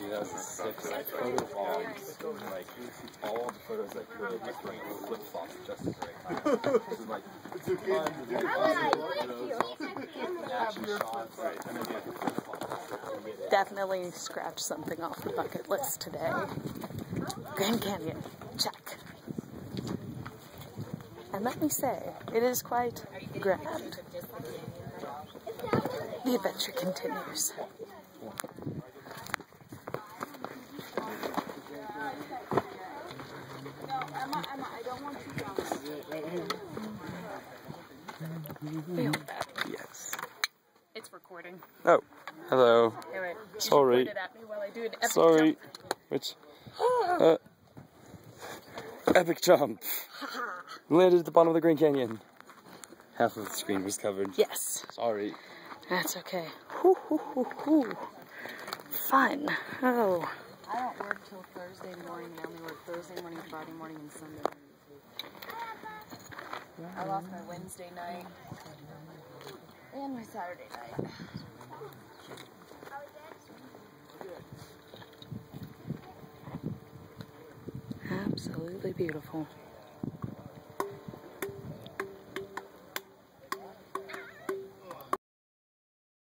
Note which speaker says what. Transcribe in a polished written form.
Speaker 1: that was a sick photo bombs. Like, all the photos I could, just like flip-flops just at the right time. This is like, it's fun to do action shots, right? And then you have to flip-flop.
Speaker 2: Definitely scratch something off the bucket list today. Grand Canyon, check. And let me say, it is quite grand. The adventure continues. Feel that.
Speaker 1: Yes.
Speaker 2: It's recording.
Speaker 1: Oh, hello.
Speaker 2: Anyway,
Speaker 1: Sorry.
Speaker 2: you at me while I do an epic
Speaker 1: Sorry.
Speaker 2: jump.
Speaker 1: Which? Epic jump. Landed at the bottom of the Grand Canyon. Half of the screen was covered.
Speaker 2: Yes.
Speaker 1: Sorry.
Speaker 2: That's okay. Hoo, hoo, hoo, hoo. Fun. Oh.
Speaker 3: I don't work till Thursday morning. I only work Thursday morning, Friday morning, and Sunday. I lost my Wednesday night and my Saturday night.
Speaker 2: Absolutely beautiful.